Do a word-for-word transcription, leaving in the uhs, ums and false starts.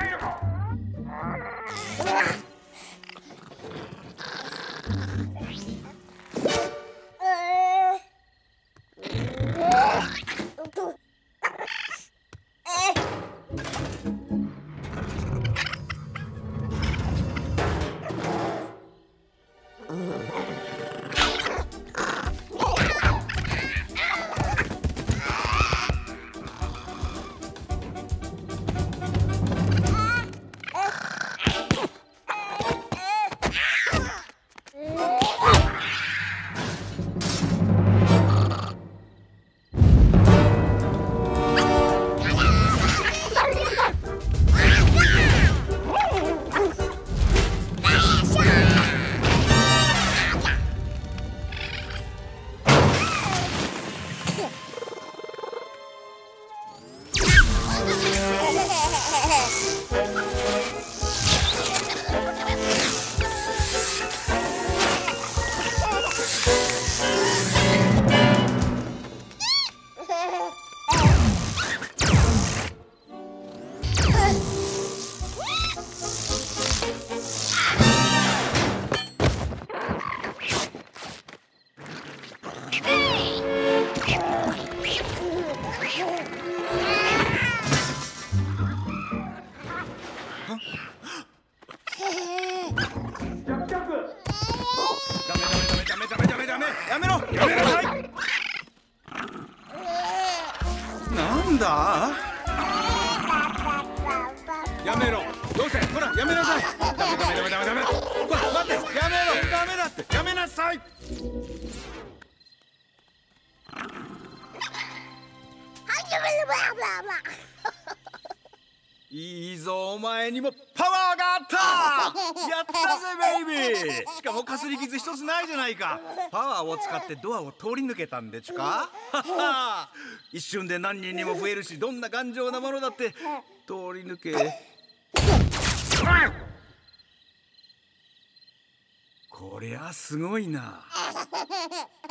ないのか。 やめろ、やめなさい。なんだ。やめろ。どうせ、ほら、やめなさい。ダメダメダメダメダメ。ほら、待って、やめろ、ダメだって、やめなさい。いいぞ、お前にもパワーがあった。やったぜベイビー。しかもかすり傷一つないじゃないか。パワーを使ってドアを通り抜けたんでちゅか。一瞬で何人にも増えるし、どんな頑丈なものだって通り抜け。こりゃすごいな。